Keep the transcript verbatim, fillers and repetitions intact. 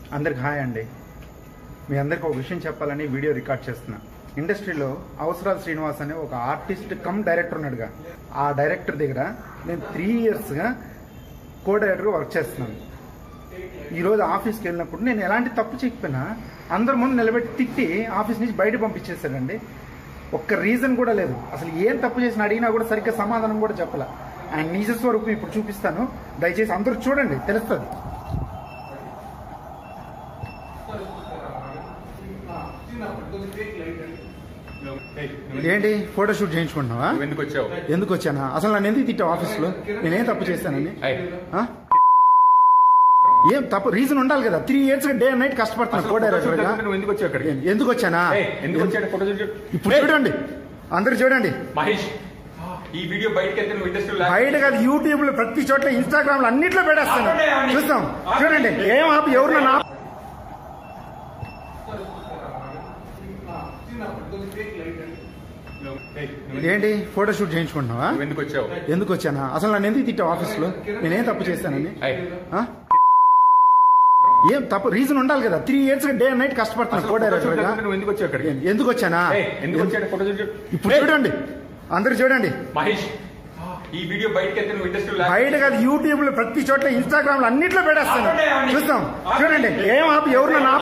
అందరికి హాయ్ అండి. మీ అందరికి ఒక విషయం చెప్పాలని వీడియో రికార్డ్ చేస్తున్నా. ఇండస్ట్రీలో అవసరాలు శ్రీనివాస్ అనే ఒక ఆర్టిస్ట్ కమ్ డైరెక్టర్ ఉన్నాడుగా, ఆ డైరెక్టర్ దగ్గర నేను త్రీ ఇయర్స్గా కో డైరెక్టర్గా వర్క్ చేస్తున్నాను. ఈరోజు ఆఫీస్కి వెళ్ళినప్పుడు నేను ఎలాంటి తప్పు చేయకపోయినా అందరి ముందు నిలబెట్టి తిట్టి ఆఫీస్ నుంచి బయట పంపించేశాడండి. ఒక్క రీజన్ కూడా లేదు. అసలు ఏం తప్పు చేసిన అడిగినా కూడా సరిగ్గా సమాధానం కూడా చెప్పాల. ఆయన నిజ స్వరూపం ఇప్పుడు చూపిస్తాను, దయచేసి అందరూ చూడండి, తెలుస్తుంది. ఏంటి ఫోటోషూట్ చేయించుకుంటున్నావా? ఎందుకు వచ్చావు? ఎందుకు వచ్చానా? అసలు నన్ను ఎందుకు తిట్టావు ఆఫీస్లో? నేనేం తప్పు చేస్తానని? ఏం తప్పు రీజన్ ఉండాలి కదా. Three years day and night కష్టపడుతున్నా కో డైరెక్టర్ గా. ఎందుకు వచ్చానా? ఇప్పుడు చూడండి, అందరు చూడండి. మహేష్, ఈ వీడియో బయట కాదు, యూట్యూబ్ లో ప్రతి చోట్ల ఇన్స్టాగ్రామ్ లో అన్నిట్లో పెట్టేస్తాను, చూస్తాం. చూడండి, ఏం ఆపి ఎవరు నా ఏంటి ఫోటోషూట్ చేయించుకుంటున్నావా? ఎందుకు వచ్చావు? ఎందుకు వచ్చానా? అసలు నన్ను ఎందుకు తిట్టావు ఆఫీస్లో? నేనేం తప్పు చేస్తానని? ఏం తప్పు రీజన్ ఉండాలి కదా. Three years day and night కష్టపడుతున్నా కో డైరెక్టర్ గా. ఎందుకు వచ్చానా? ఇప్పుడు చూడండి, అందరు చూడండి. మహేష్, ఈ వీడియో బయట కాదు, యూట్యూబ్ లో ప్రతి చోట్ల ఇన్స్టాగ్రామ్ లో అన్నిట్లో పెట్టేస్తాను, చూస్తాం. చూడండి, ఏం ఆపి ఎవరు నా